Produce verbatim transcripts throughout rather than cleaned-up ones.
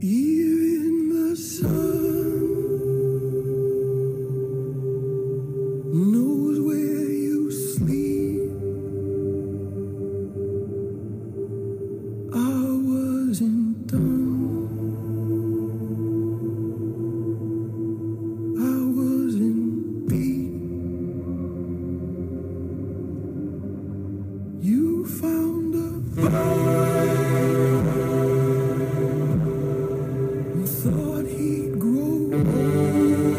Even the sun knows where you sleep. I wasn't done. I wasn't beat. You found a fire. Thought he'd grow old.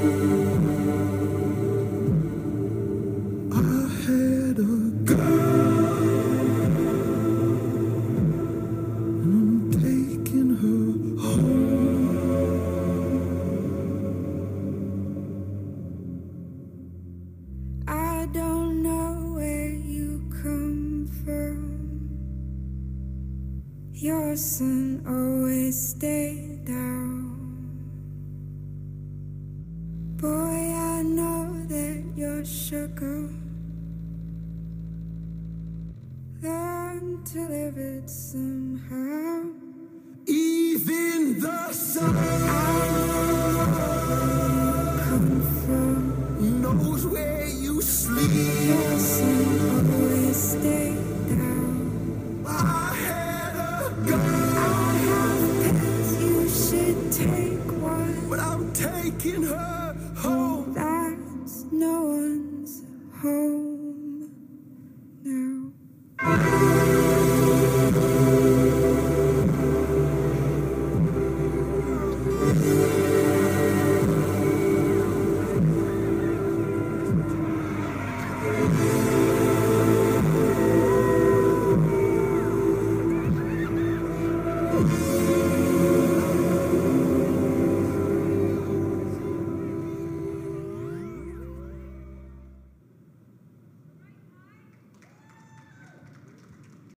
I had a girl, and I'm taking her home. I don't know where you come from. Your sun always stayed out. Boy, I know that you're sugar. Learn to live it somehow. Even the sun